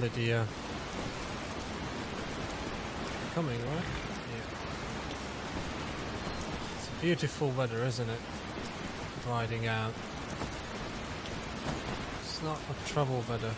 Lydia. Coming, right? Yeah. It's beautiful weather, isn't it? Riding out. It's not a trouble weather.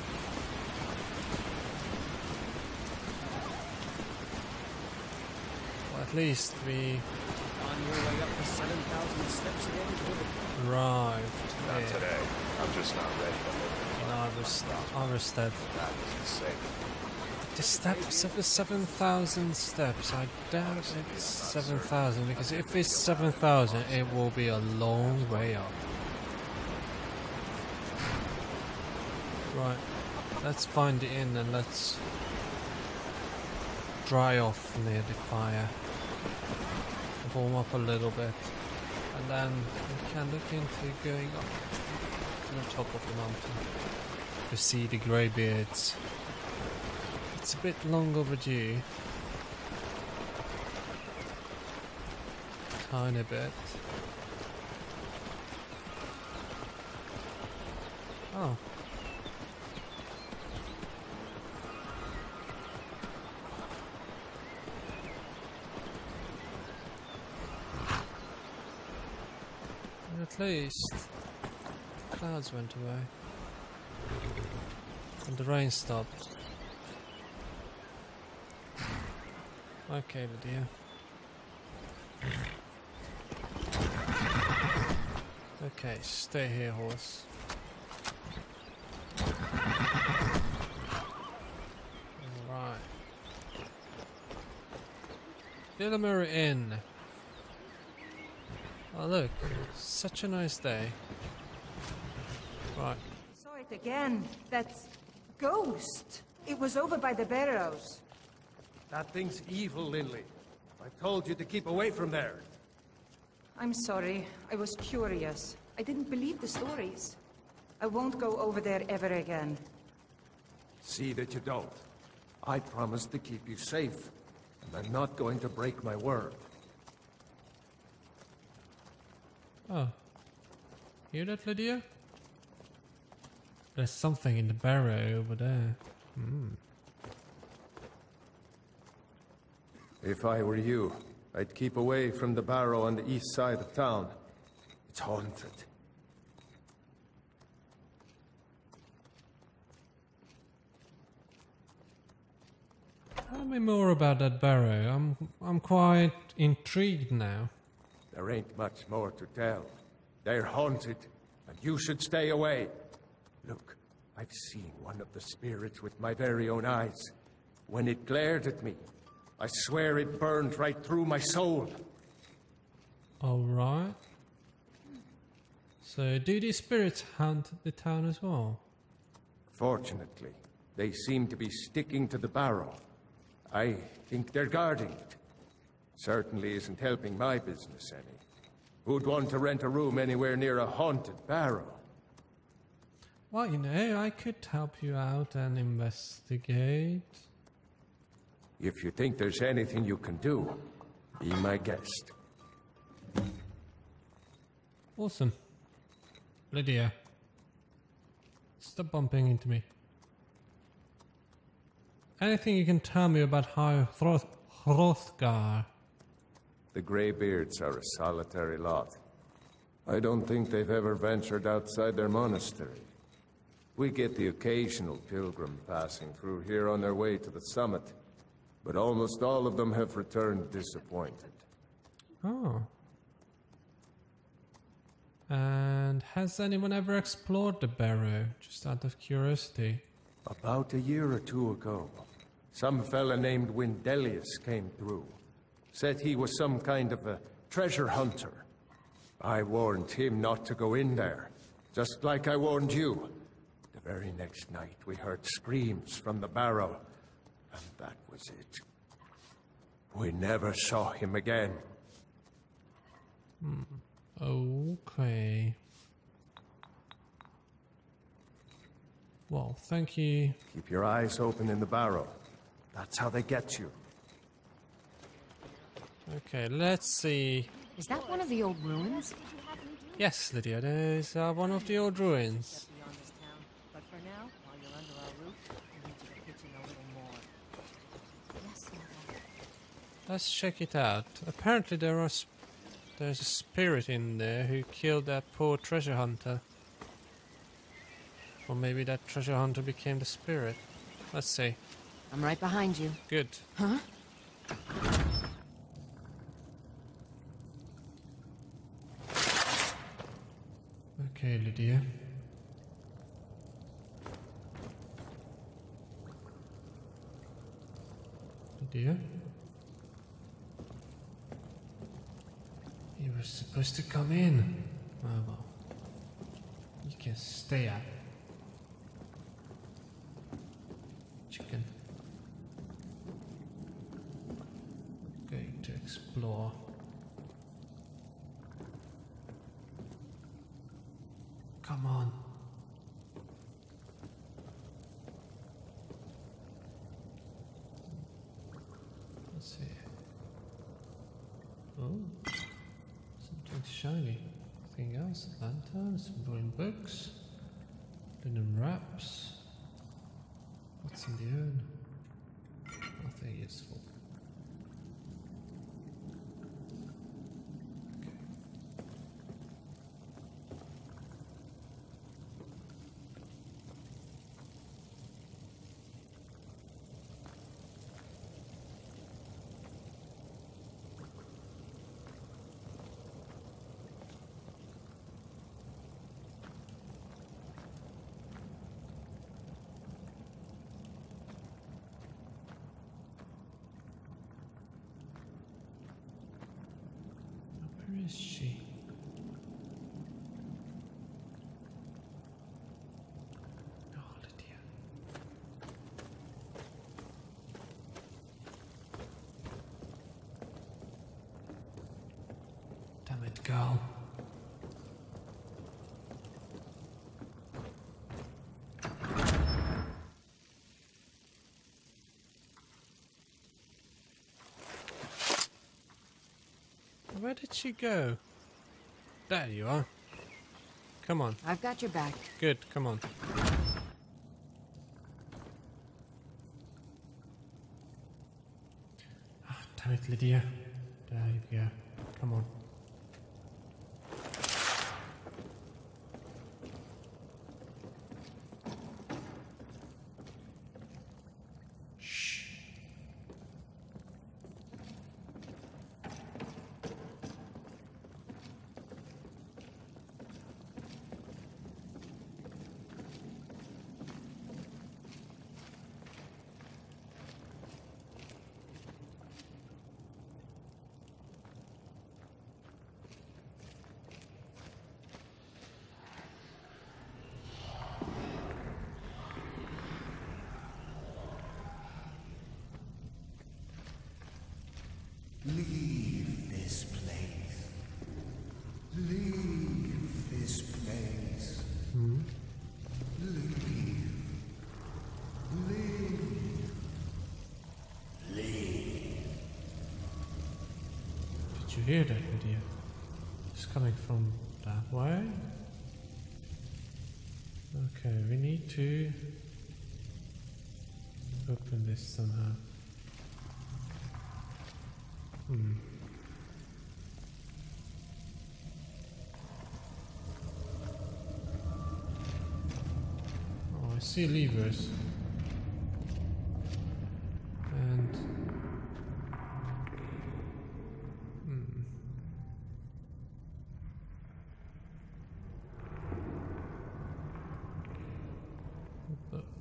Well, at least we On your way up the 7,000 steps again? arrived. Not today. I'm just not ready to live In Ivarstead. That isn't safe. The steps of the 7,000 steps. I doubt it's 7,000 because if it's 7,000, it will be a long way up. Right, let's find the inn and let's dry off near the fire. Warm up a little bit, and then we can look into going up to the top of the mountain to see the Greybeards. It's a bit long overdue. Tiny bit. Oh. At least the clouds went away and the rain stopped. Okay, Lydia. Okay, stay here, horse. Alright. Vilemyr Inn. Oh look, such a nice day. Right. Saw it again. That ghost. It was over by the barrows. That thing's evil, Lindley. I told you to keep away from there. I'm sorry. I was curious. I didn't believe the stories. I won't go over there ever again. See that you don't. I promised to keep you safe, and I'm not going to break my word. Oh. Hear that, Lydia? There's something in the barrow over there. If I were you, I'd keep away from the barrow on the east side of town. It's haunted. Tell me more about that barrow. I'm quite intrigued now. There ain't much more to tell. They're haunted, and you should stay away. Look, I've seen one of the spirits with my very own eyes. When it glared at me, I swear it burned right through my soul. Alright. So, do these spirits haunt the town as well? Fortunately, they seem to be sticking to the barrow. I think they're guarding it. Certainly isn't helping my business any. Who'd want to rent a room anywhere near a haunted barrow? Well, you know, I could help you out and investigate. If you think there's anything you can do, be my guest. Awesome. Lydia. Stop bumping into me. Anything you can tell me about High Hrothgarth? The Greybeards are a solitary lot. I don't think they've ever ventured outside their monastery. We get the occasional pilgrim passing through here on their way to the summit, but almost all of them have returned disappointed. Oh. And has anyone ever explored the barrow, just out of curiosity? About a year or two ago, some fella named Windelius came through. Said he was some kind of a treasure hunter. I warned him not to go in there, just like I warned you. The very next night we heard screams from the barrow, and that was it. We never saw him again. Okay. Well, thank you. Keep your eyes open in the barrow. That's how they get you. Okay, let's see. Is that one of the old ruins? Yes, Lydia, there's one of the old ruins. Beyond this town. But for now, while you're under our roof, I need you to pitch Let's check it out. Apparently there's a spirit in there who killed that poor treasure hunter. Or maybe that treasure hunter became the spirit. Let's see. I'm right behind you. Good. Huh? Okay, Lydia. Lydia? You were supposed to come in. Oh well. You can stay out. Chicken. Going to explore. Come on. Let's see. Oh, something shiny. Anything else? Lanterns, brewing books, linen wraps. What's in the urn? Nothing useful. Where is she? Oh, Lydia. Damn it, girl. Where did she go? There you are. Come on. I've got your back. Good, come on. Oh, damn it, Lydia. There you go. Come on. Leave this place. Leave this place. Leave. Leave. Leave. Did you hear that, Lydia? It's coming from that way. Okay, we need to open this somehow. Oh, I see levers. And a book.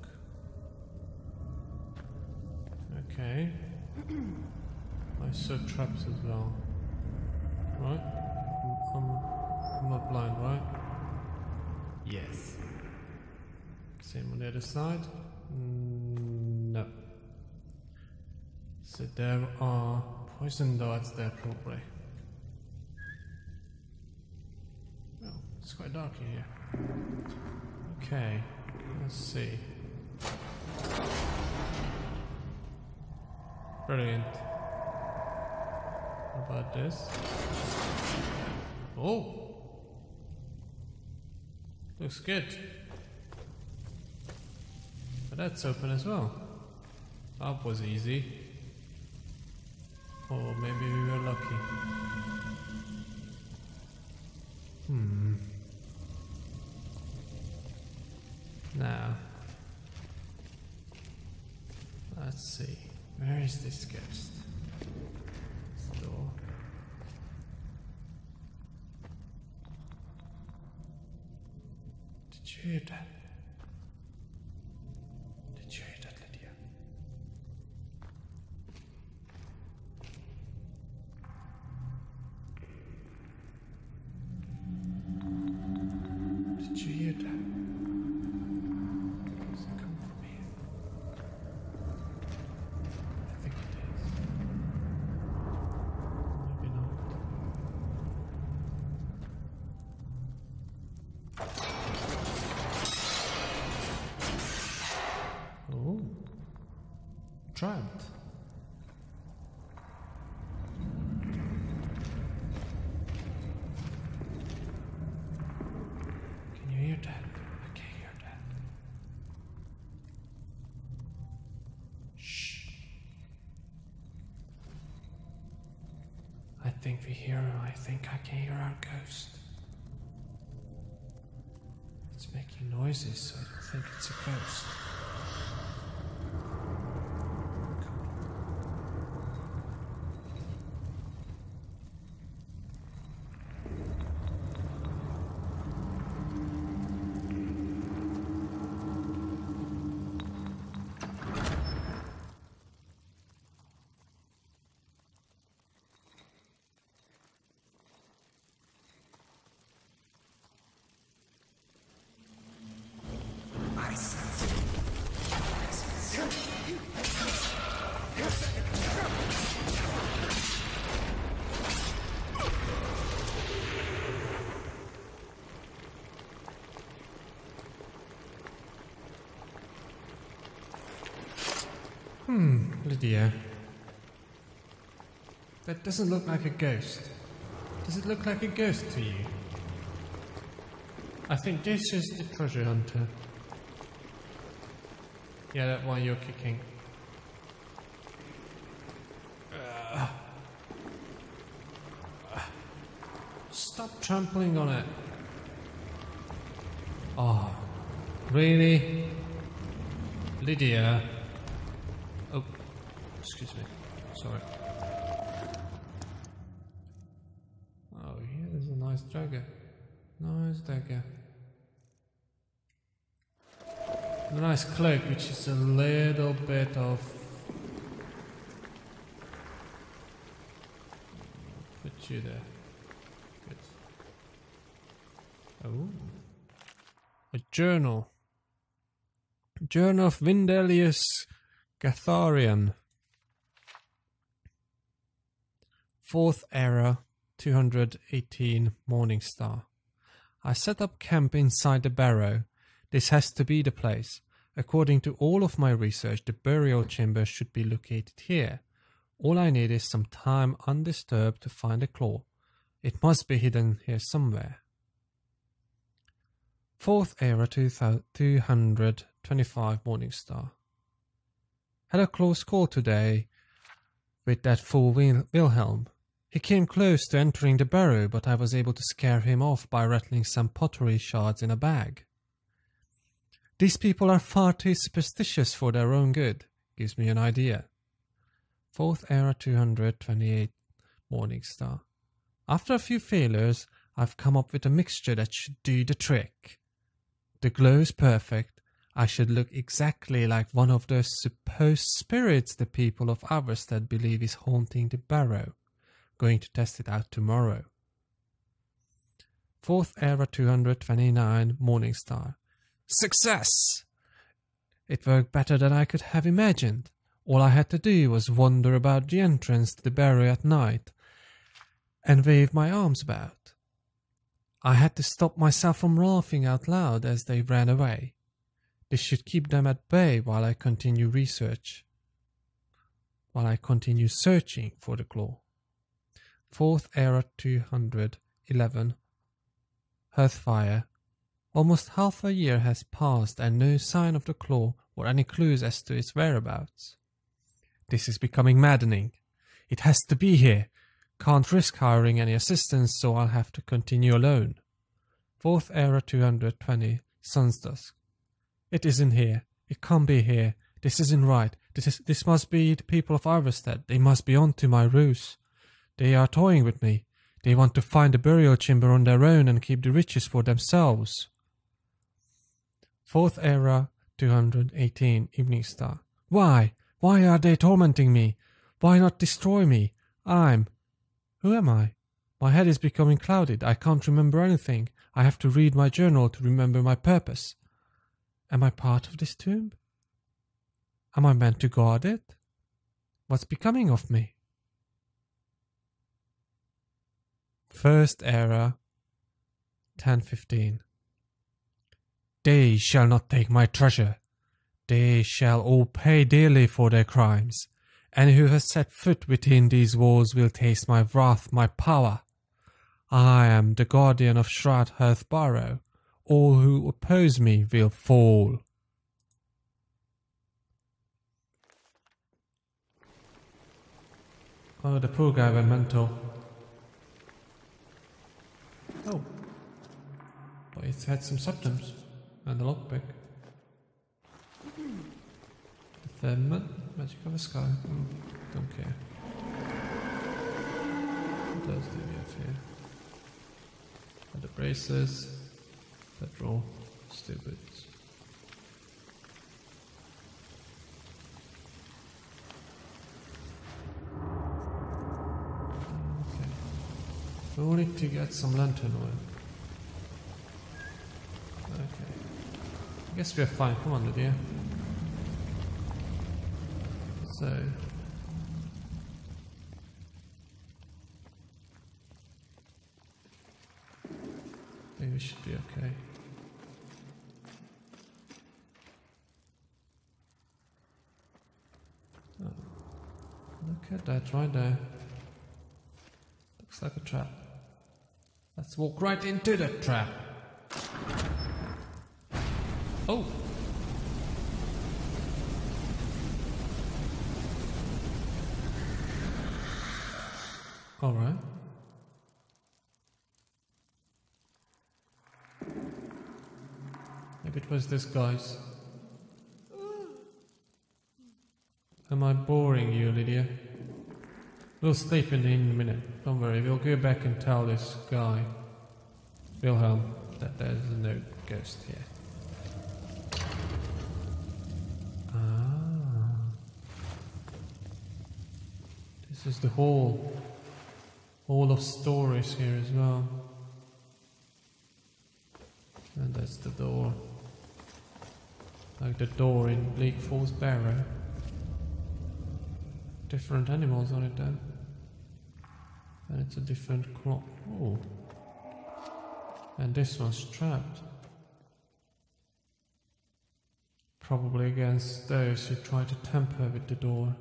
Okay. I saw traps as well. Right? I'm not blind, right? Yes. Same on the other side? No. So there are poison darts there probably. Oh, it's quite dark in here. Okay, let's see. Brilliant. How about this? Oh! Looks good. But that's open as well. That was easy. Or maybe we were lucky. Now, let's see. Where is this ghost? This door. Did you hear that? Did you hear that, Lydia? Did you hear that? Does it come from here? I think it is. Maybe not. Oh. Trapped. Can you hear that? I can't hear that. Shh. I think we hear her. I think I can hear our ghost. It's making noises, so I think it's a ghost. Lydia. That doesn't look like a ghost. Does it look like a ghost to you? I think this is the treasure hunter. Yeah, that one you're kicking. Stop trampling on it. Oh, really? Lydia? Oh, excuse me. Sorry. Oh, here there's a nice dagger. Nice dagger. A nice cloak, which is a little bit of... Put you there. Good. Oh. A journal. Journal of Vindelius Gatharian. 4th era, 218 Morningstar. I set up camp inside the barrow. This has to be the place. According to all of my research, the burial chamber should be located here. All I need is some time undisturbed to find a claw. It must be hidden here somewhere. 4th era, 225 Morningstar. Had a close call today with that fool Wilhelm. He came close to entering the barrow, but I was able to scare him off by rattling some pottery shards in a bag. These people are far too superstitious for their own good. Gives me an idea. 4th era, 228 Morningstar. After a few failures, I've come up with a mixture that should do the trick. The glow is perfect. I should look exactly like one of those supposed spirits the people of Ivarstead believe is haunting the barrow. Going to test it out tomorrow. 4th era, 229 Morningstar. Success! It worked better than I could have imagined. All I had to do was wander about the entrance to the barrow at night and wave my arms about. I had to stop myself from laughing out loud as they ran away. This should keep them at bay while I continue searching for the claw. 4th era, 211 Hearthfire. Almost half a year has passed and no sign of the claw or any clues as to its whereabouts. This is becoming maddening. It has to be here. Can't risk hiring any assistance, so I'll have to continue alone. 4th Era 220, Sun's Dusk. It isn't here. It can't be here. This isn't right. This must be the people of Ivarstead. They must be onto my ruse. They are toying with me. They want to find the burial chamber on their own and keep the riches for themselves. 4th Era 218, Evening Star. Why? Why are they tormenting me? Why not destroy me? Who am I? My head is becoming clouded. I can't remember anything. I have to read my journal to remember my purpose. Am I part of this tomb? Am I meant to guard it? What's becoming of me? 1st Era 10:15. They shall not take my treasure. They shall all pay dearly for their crimes. Any who has set foot within these walls will taste my wrath, my power. I am the guardian of Shroud Hearth Barrow. All who oppose me will fall. Oh, the poor guy went mental. Oh. But it's had some symptoms. And a lockpick. Defendment, Magic of the Sky. Don't care. What else do we have here? And the braces. Petrol. Stupid. Okay. We'll need to get some lantern oil. Okay. I guess we're fine. Come on, Lydia. So... maybe we should be okay. Oh. Look at that right there. Looks like a trap. Let's walk right into the trap. Oh! Alright. Maybe it was this guy's. Am I boring you, Lydia? We'll sleep in a minute. Don't worry, we'll go back and tell this guy, Wilhelm, that there's no ghost here. This is the hall of stories here as well. And that's the door. Like the door in Bleak Falls Barrow. Different animals on it though. And it's a different clock. Oh. And this one's trapped. Probably against those who try to tamper with the door.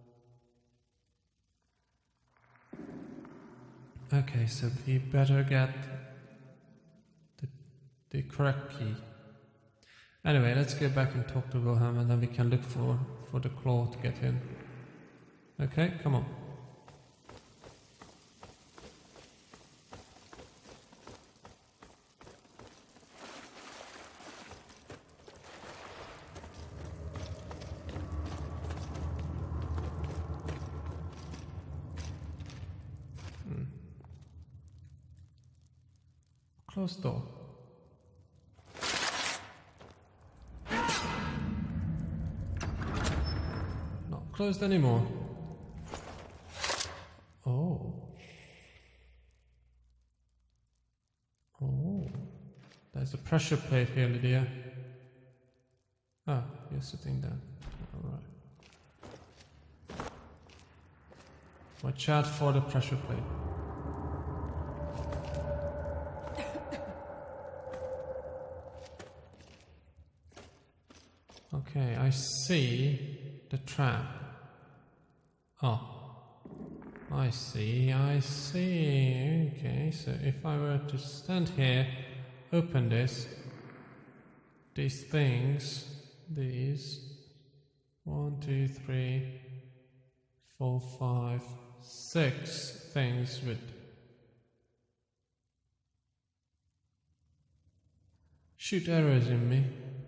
Okay, so we better get the correct key. Anyway, let's go back and talk to Wilhelm and then we can look for the claw to get in. Okay, come on. Closed door. Not closed anymore. Oh. Oh. There's a pressure plate here, Lydia. Ah, you're sitting down. Alright. Watch out for the pressure plate. Okay, I see the trap. Oh. I see. Okay, so if I were to stand here, open this, these things, these, 1, 2, 3, 4, 5, 6 things with shoot arrows in me.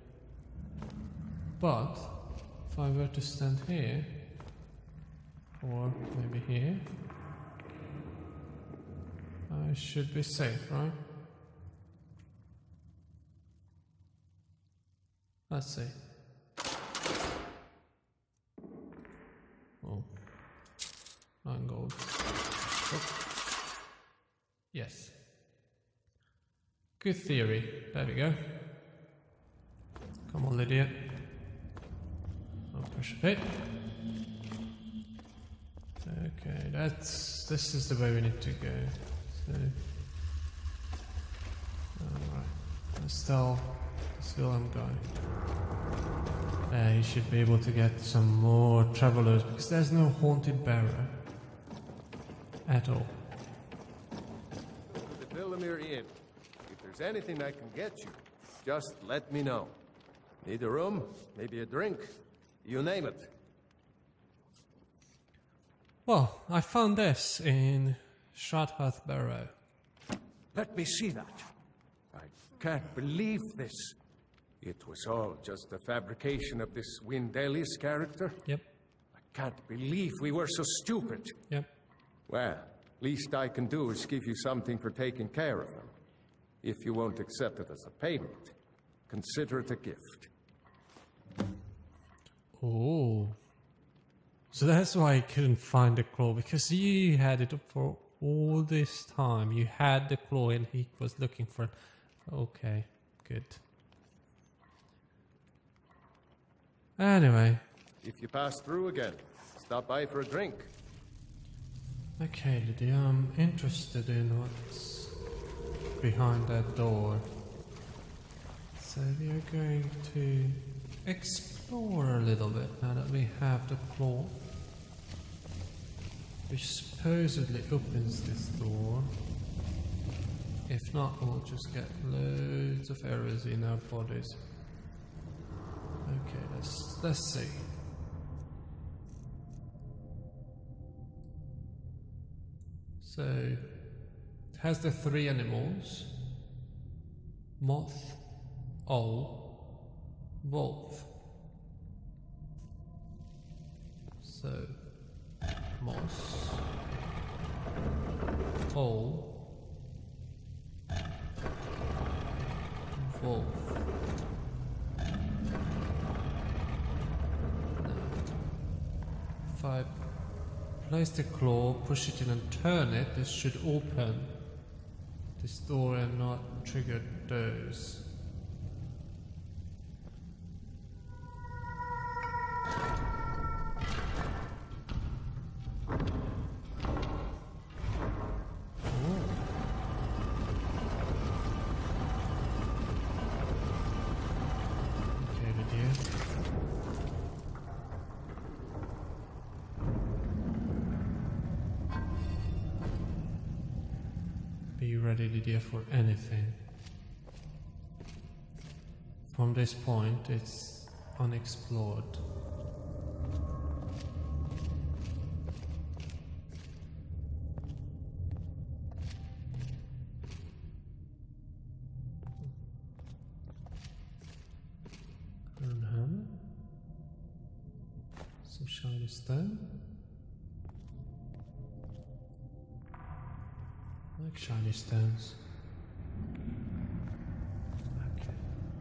But if I were to stand here, or maybe here, I should be safe, right? Let's see. Oh. 9 gold. Oh. Yes. Good theory. There we go. Come on, Lydia. I'll push a bit. Okay, this is the way we need to go. So, alright. Let's tell this Willem guy. He should be able to get some more travelers because there's no haunted barrow at all. The Vilemyr Inn. If there's anything I can get you, just let me know. Need a room, maybe a drink, you name it. Well, I found this in Shroud Hearth Barrow. Let me see that. I can't believe this. It was all just a fabrication of this Windelius character. Yep. I can't believe we were so stupid. Yep. Well, least I can do is give you something for taking care of him. If you won't accept it as a payment, consider it a gift. Oh. So that's why I couldn't find the claw, because you had it for all this time. You had the claw and he was looking for it. Okay, good. Anyway. If you pass through again, stop by for a drink. Okay, Lydia, I'm interested in what's behind that door. So we are going to explore a little bit now that we have the claw, which supposedly opens this door. If not, we'll just get loads of arrows in our bodies. Okay, let's see. So it has the 3 animals: moth, owl, wolf. So moss, owl, wolf. If I place the claw, push it in and turn it, this should open this door and not trigger those. Be ready, Lydia, for anything. From this point, it's unexplored. Iron hammer. Some shiny stone. I like shiny stones. Okay.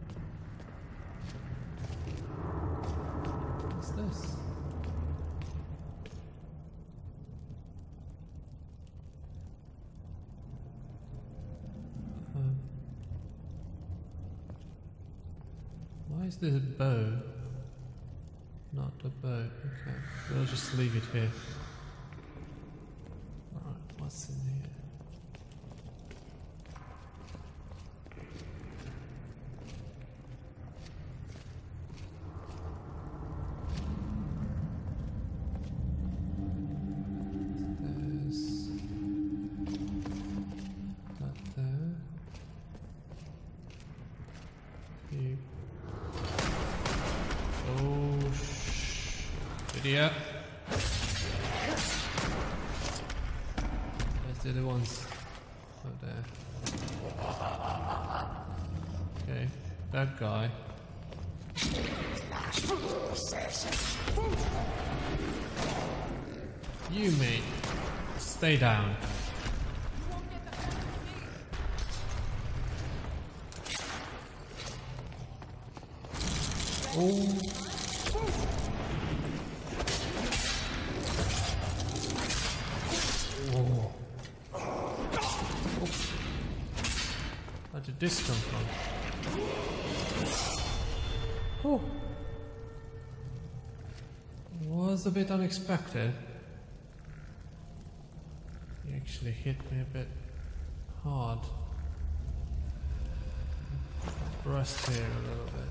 What's this? Why is this a bow? Not a bow. Okay, we'll just leave it here. Alright, what's in here? Yeah. they're the ones out there. Okay, that guy. You mate, stay down. Oh. Oh. Where did this come from? Oh. Was a bit unexpected. He actually hit me a bit hard. Rest here a little bit.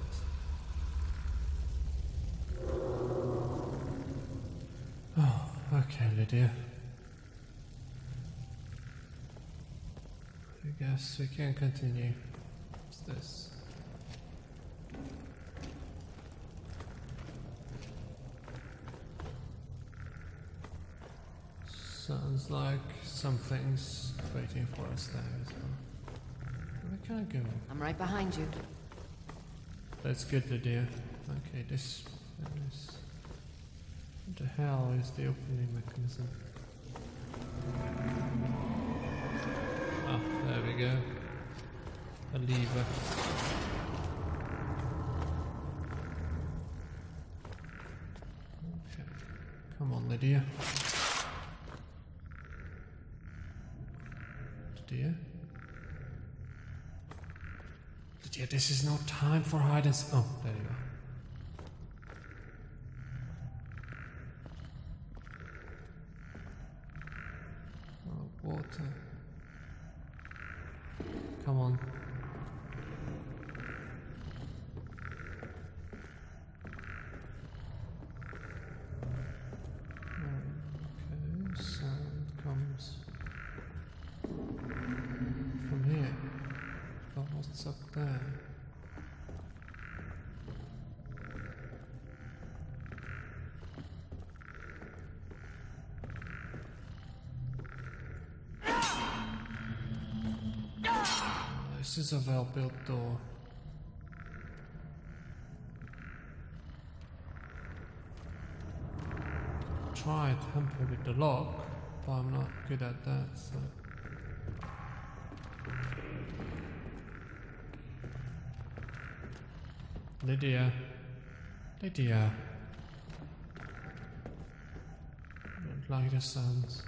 Oh, okay, Lydia. I guess we can continue. What's this? Sounds like something's waiting for us there as well. Where can I go? I'm right behind you. That's good, Lydia. Okay, this is... What the hell is the opening mechanism? Ah, there we go. A lever. Okay. Come on, Lydia. Lydia? Lydia, this is no time for hide and oh, there you go. Water. Come on. Okay, sound comes from here. But what's up there? This is a well-built door. Try to tamper with the lock, but I'm not good at that, so... Lydia. Lydia. I don't like the sounds.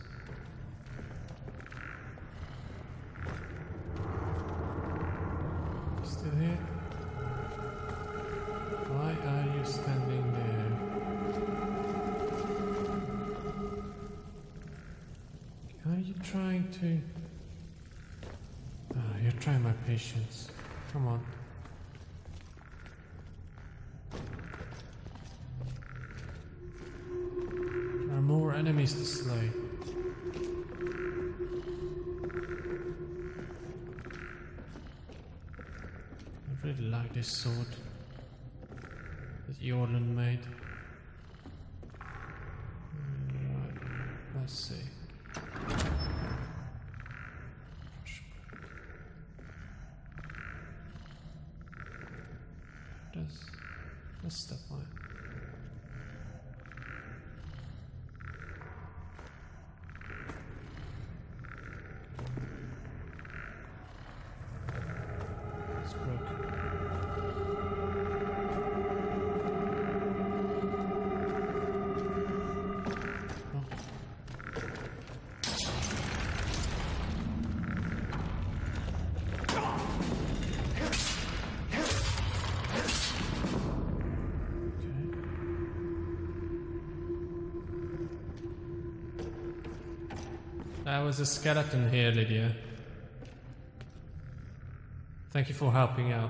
Still here? Why are you standing there? Are you trying to... Ah, you're trying my patience. Come on. There are more enemies to slay. I really like this sword that Jorlund made. Right, let's see. Let's step on it. It's broken. Oh. There was a skeleton here, Lydia. Thank you for helping out.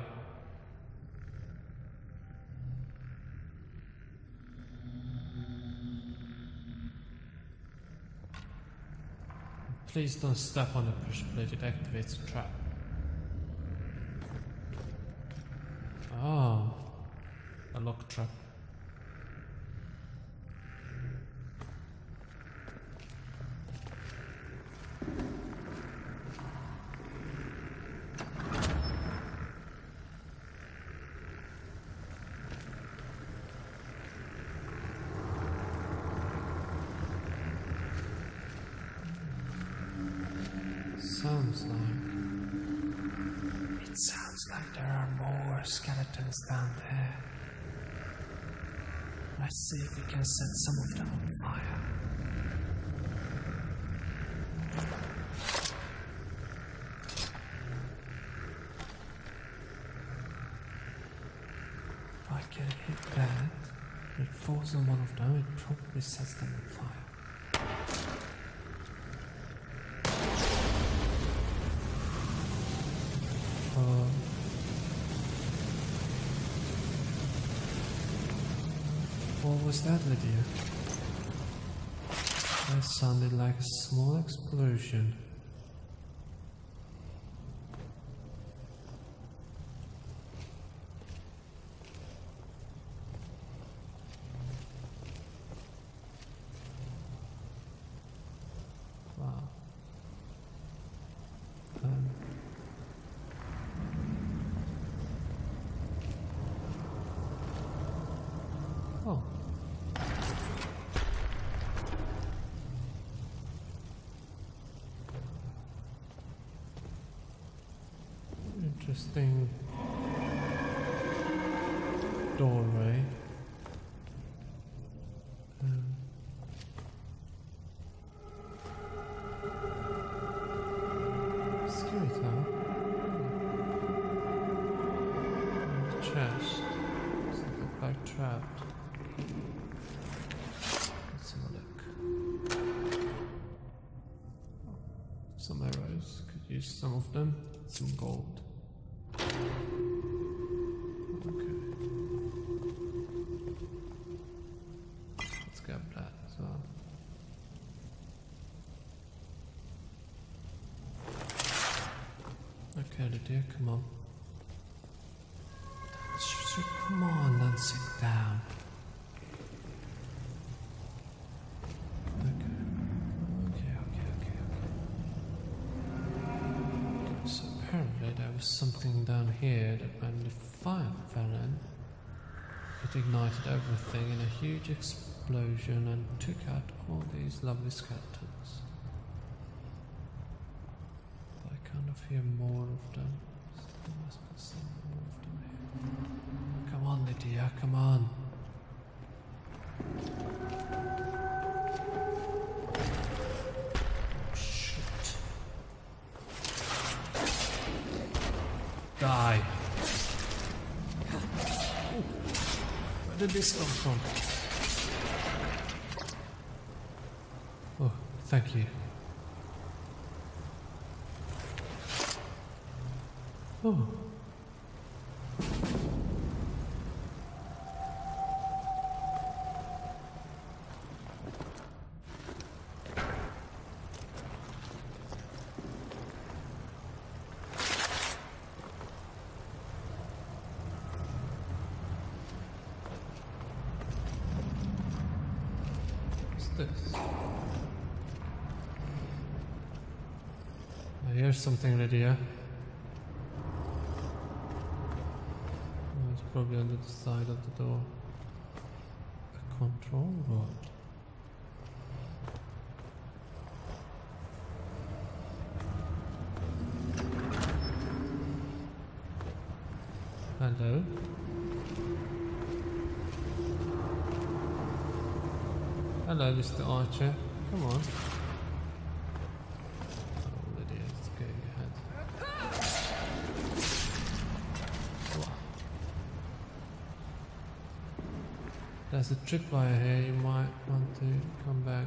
Please don't step on the push plate, it activates a trap. Oh, a lock trap. slime. It sounds like there are more skeletons down there. Let's see if we can set some of them on fire. If I can hit that, it falls on one of them, it probably sets them on fire. What was that, Lydia? That sounded like a small explosion. Wow. Oh. Interesting doorway. Skeleton. And the chest. Does it look like trapped? Let's have a look. Some arrows. Could use some of them. Some gold. Okay. Let's grab that as well. Okay, Lydia, come on. Come on, then sit down. So apparently there was something down here that when the fire fell in, it ignited everything in a huge explosion and took out all these lovely skeletons. But I kind of hear more of them. So there must be some more of them here. Come on, Lydia, come on. Die. Where did this come from? Oh, thank you. Oh. This? I hear something, Lydia. Oh, it's probably on the side of the door. A control rod. Hello? Hello, Mr. Archer. Come on. Oh, Lydia, let's go ahead. Wow. There's a tripwire here, you might want to come back.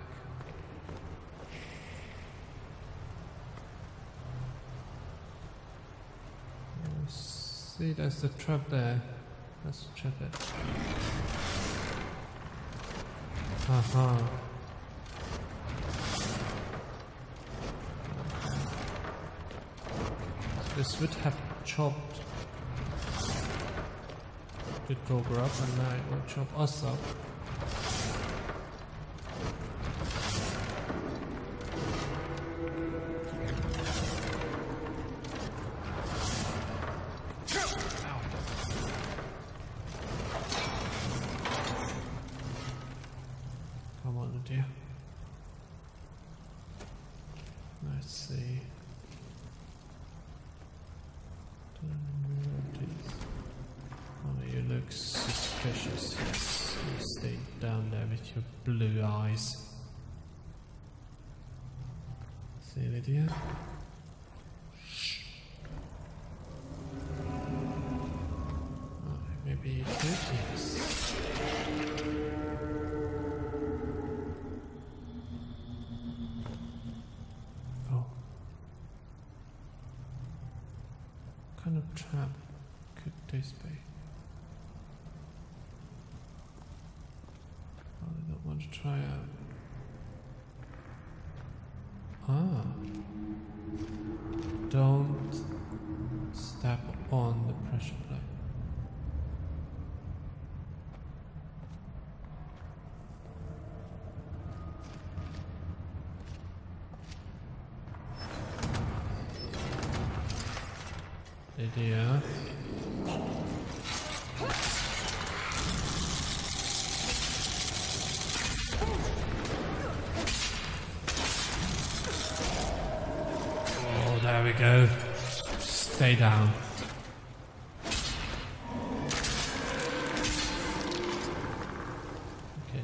See, there's the trap there. Let's check it. Haha. This would have chopped the Cobra up and now it will chop us up. Dear. Let's see. look suspicious. Yes, you stay down there with your blue eyes. See, Lydia? Shh. Oh, maybe you could, yes. Oh. What kind of trap could this be? Oh, I don't want to try out. Ah. Don't step on the pressure plate. Lydia. Oh, there we go. Stay down. Okay.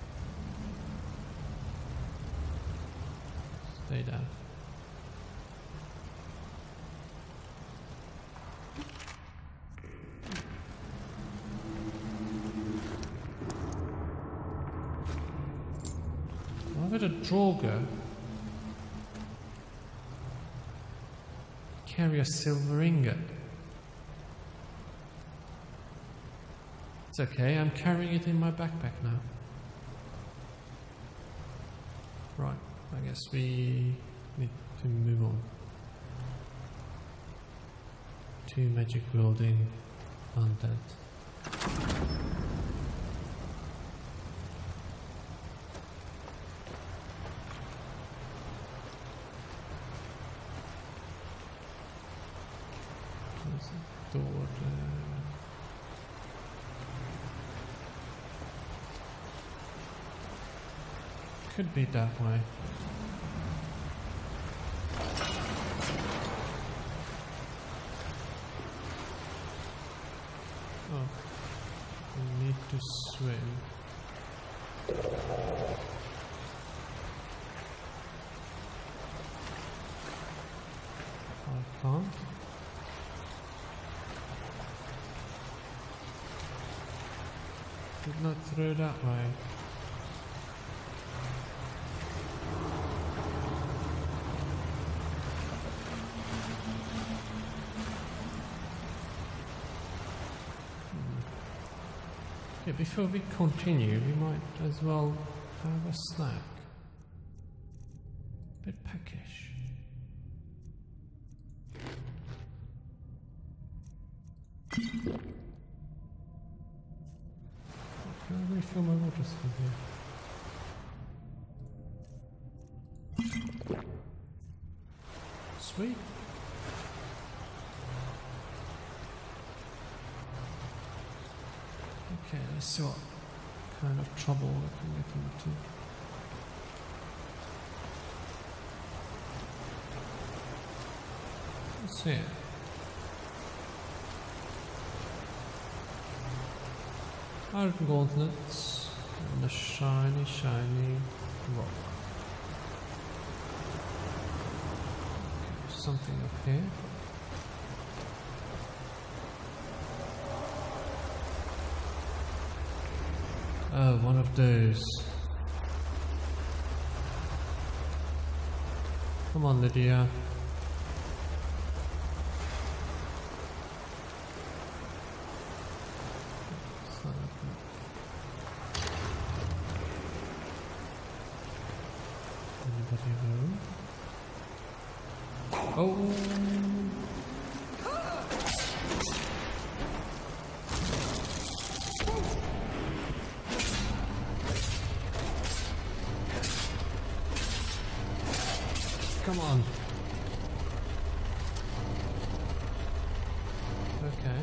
Stay down. Why would a Draugr carry a silver ingot? It's okay, I'm carrying it in my backpack now. Right, I guess we need to move on. 2 magic wielding undead. There's a door there. Could be that way. Oh, we need to swim. I can't. Did not through that way. Yeah, before we continue, we might as well have a snack. Bit peckish. Can I refill my water skin here? Sweet. Okay, let's see what kind of trouble we can get into. Let's see. Iron gauntlets and a shiny, shiny rock. Okay, something up here. Oh, one of those. Come on, Lydia. Anybody home? Oh! Come on. Okay.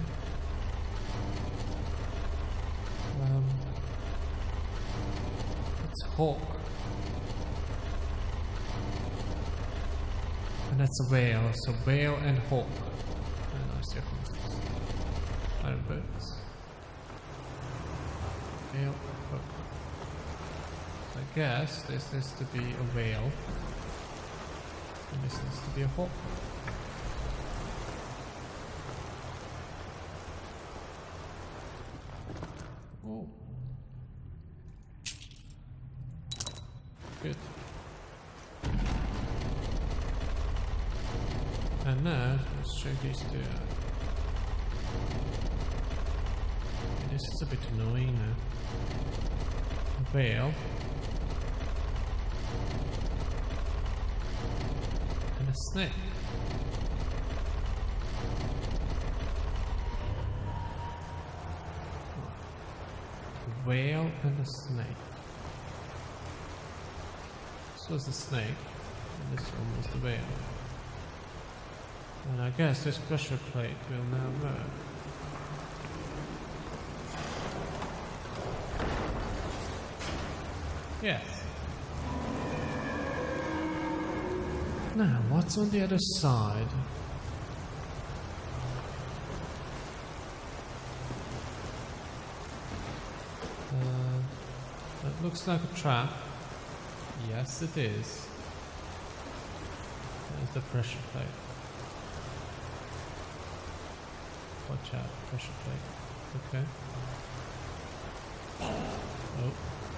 It's hawk. And that's a whale, so whale and hawk. Very nice difference. Iron birds. Veil hook. So I guess this needs to be a veil. And this needs to be a hook. Oh. Good. And now, let's check these two out. This is a bit annoying now. A veil. And a snake. A veil and a snake. This was the snake, and this one was the veil. And I guess this pressure plate will now work. Yes. Now, what's on the other side? That looks like a trap. Yes, it is. There's the pressure plate. Watch out, pressure plate. Okay. Oh.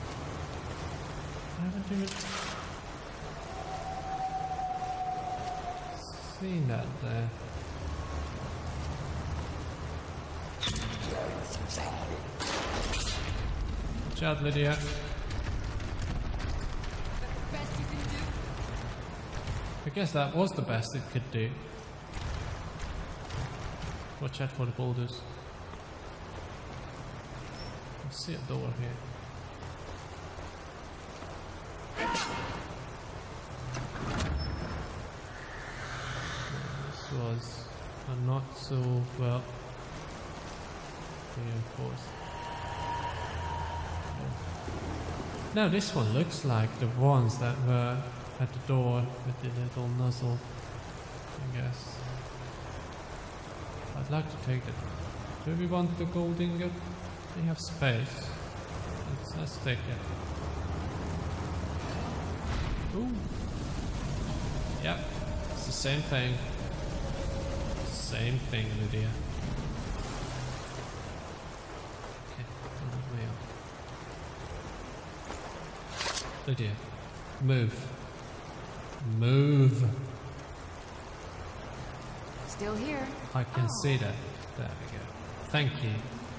I haven't even seen that there. Watch out, Lydia. I guess that was the best it could do. Watch out for the boulders. I see a door here. This was not so well reinforced. Now this one looks like the ones that were at the door with the little nozzle, I guess. I'd like to take it. Do we want the gold ingot? We have space. Let's take it. Ooh. Yep, it's the same thing. Same thing, Lydia. Okay, on the way up. Lydia, move. Move. Still here. I can see that. There we go. Thank you.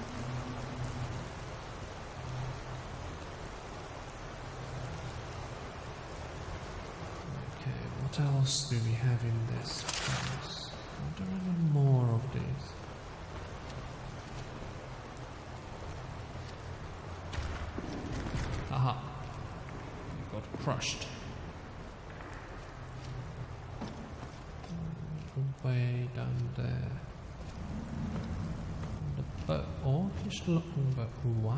Okay, what else do we have in this place? Are there any more of these? Aha. We got crushed. Way down there. The boat. Oh, just looking back. Wow.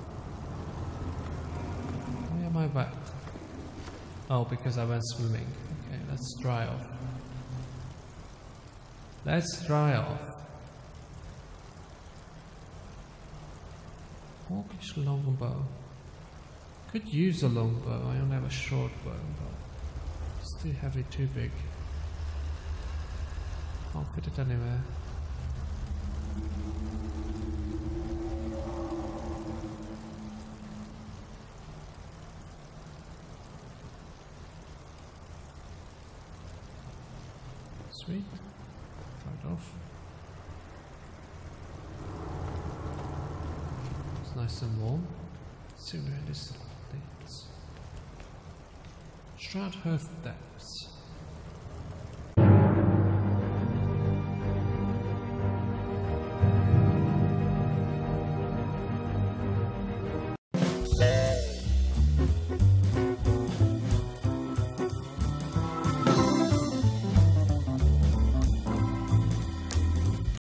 Why am I back? Oh, because I went swimming. Okay, let's dry off. Let's dry off. Hawkish longbow. Could use a longbow. I only have a short bow, but it's too heavy, too big. Can't fit it anywhere. Sweet. Right off. It's nice and warm. Let's see where this leads. Shroud Hearth depths.